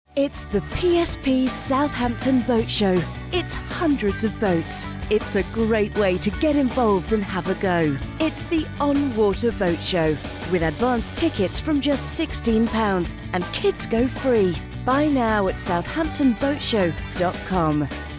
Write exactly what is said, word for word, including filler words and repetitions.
It's the P S P Southampton Boat Show. It's hundreds of boats. It's a great way to get involved and have a go. It's the on-water boat show with advanced tickets from just sixteen pounds and kids go free. Buy now at southampton boat show dot com.